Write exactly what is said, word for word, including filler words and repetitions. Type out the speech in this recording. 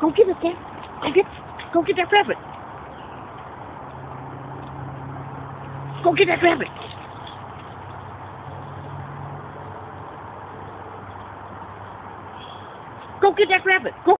Go get it, Dad. Go get, go get that rabbit. Go get that rabbit. Go get that rabbit. Go.